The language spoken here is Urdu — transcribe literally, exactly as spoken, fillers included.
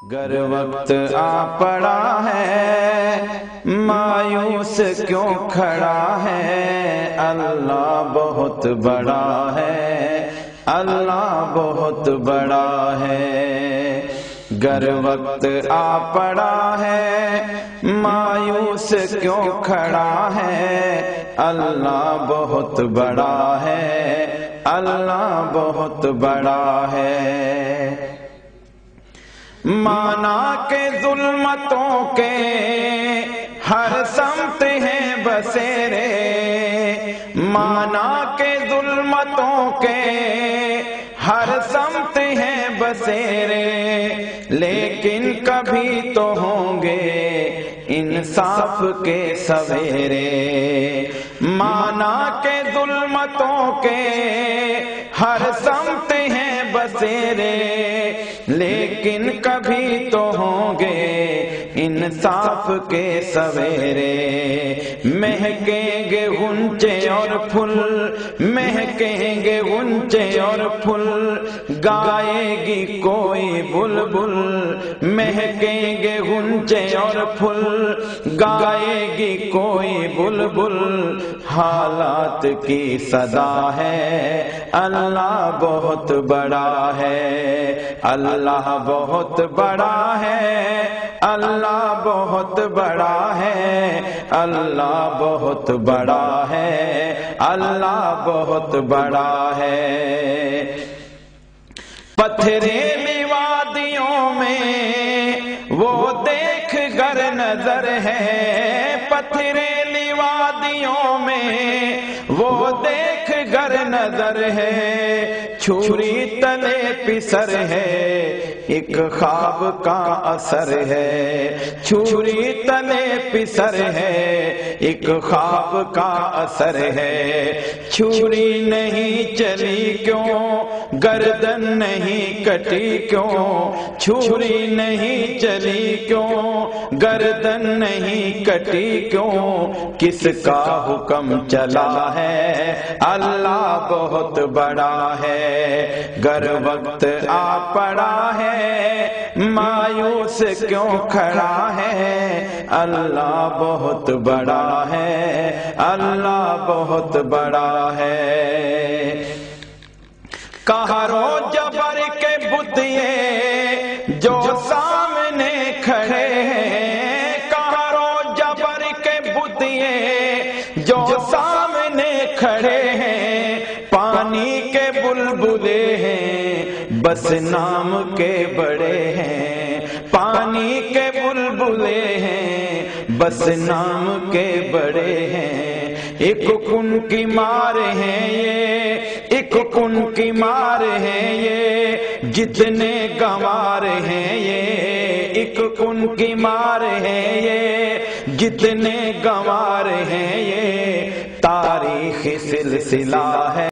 گر وقت آ پڑا ہے مایوس کیوں کھڑا ہے، اللہ بہت بڑا ہے، اللہ بہت بڑا ہے۔ گر وقت آ پڑا ہے مایوس کیوں کھڑا ہے، اللہ بہت بڑا ہے، اللہ بہت بڑا ہے۔ مانا کہ ظلمتوں کے ہر سمت ہیں بسیرے، مانا کہ ظلمتوں کے ہر سمت ہیں بسیرے، لیکن کبھی تو ہوں گے انصاف کے سویرے۔ مانا کہ ظلمتوں کے ہر سمت ہیں بسیرے، لیکن کبھی تو ہوں گے انصاف کے سویرے۔ مہکیں گے غنچے اور پھول، مہکیں گے غنچے اور پھول، گائے گی کوئی بلبل، مہکیں گے غنچے اور پھول، گائے گی کوئی بلبل۔ حالات کی صدا ہے اللہ بہت بڑا ہے، اللہ بہت بڑا ہے، اللہ بہت بڑا ہے، اللہ بہت بڑا ہے، اللہ بہت بڑا ہے۔ پتھریلی وادیوں میں وہ دیکھ گر نظر ہے، پتھریلی وادیوں میں وہ دیکھ گر نظر ہے، چھری تلے پسر ہے ایک خواب کا اثر ہے، چھری تلے پسر ہے ایک خواب کا اثر ہے۔ چھری نہیں چلی کیوں، گردن نہیں کٹی کیوں، چھری نہیں چلی کیوں، گردن نہیں کٹی کیوں، کس کا حکم چلا ہے اللہ بہت بڑا ہے۔ گر وقت آ پڑا ہے مایوس کیوں کھڑا ہے، اللہ بہت بڑا ہے، اللہ بہت بڑا ہے۔ قہر و جبر کے بتیے جو سامنے کھڑے ہیں، قہر و جبر کے بتیے جو سامنے کھڑے ہیں، پانی کے بلبلے ہیں بس نام کے بڑے ہیں، پانی کے بلبلے ہیں بس نام کے بڑے ہیں۔ ایک کن کی مار ہیں یہ، ایک کن کی مار ہیں یہ، جتنے گنوار ہیں یہ، ایک کن کی مار ہیں یہ، جتنے گنوار ہیں یہ، تاریخی سلسلہ ہے۔